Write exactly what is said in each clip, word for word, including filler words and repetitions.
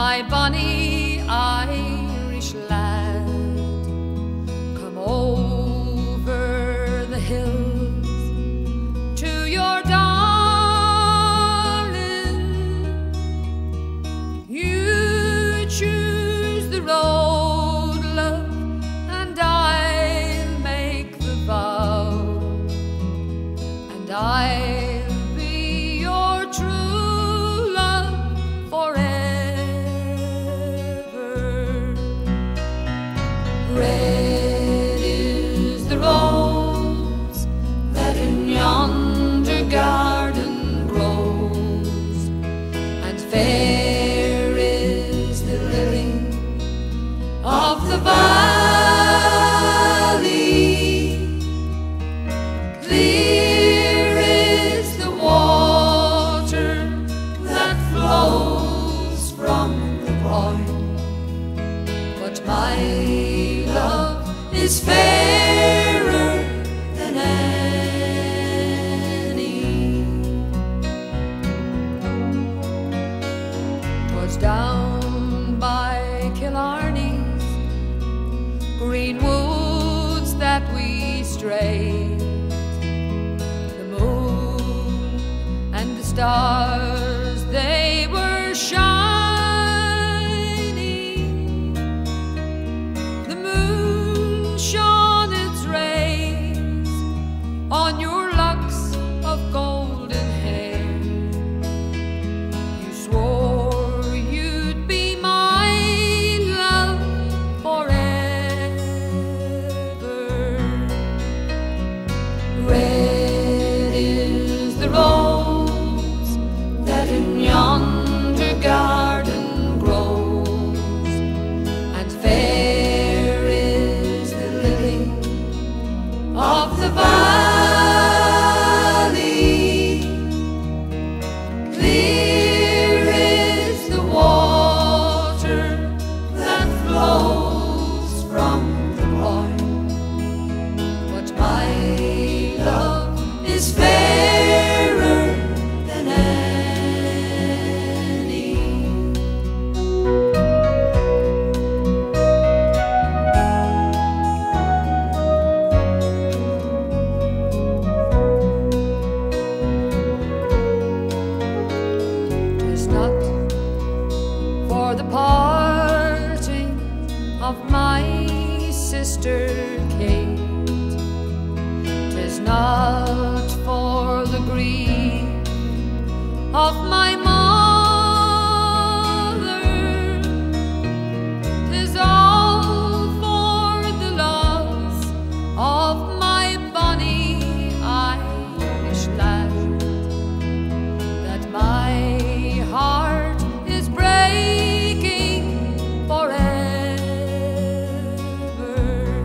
my bonny Irish lad, come over the hills to your darling. You choose the road, love, and I'll make the vow, and I'll be your true love forever. Red is the rose that in yonder garden grows, and fair is the lily of the valley. Clear is the water that flows from the point, but my love is fairer than any. 'Twas down by Killarney's green woods that we strayed. The moon and the stars, they were shining. The moon shone its rays on your locks of golden hair. You swore you'd be my love forever. Red is the rose that in yonder garden grows, and fair is the lily of the valley. Clear is the water that flows from the point, but my love is fairer than any. Tis not for the parting of my sister Kate, 'tis not for the grief of my mother, 'tis all for the loss of my bonny Irish lad, that my heart is breaking forever.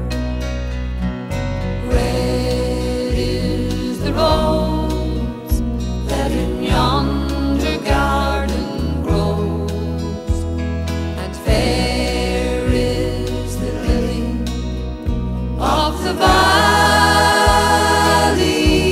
Red is the rose that in yonder garden grows, and fair is the lily of the valley.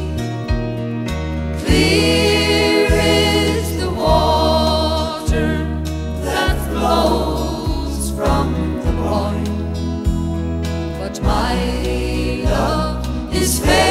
Clear is the water that flows from the point, but my love is fair